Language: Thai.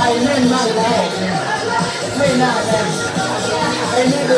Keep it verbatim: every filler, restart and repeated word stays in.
แน่นมากแล้วไม่น่าแน่นไอ้นี่ดู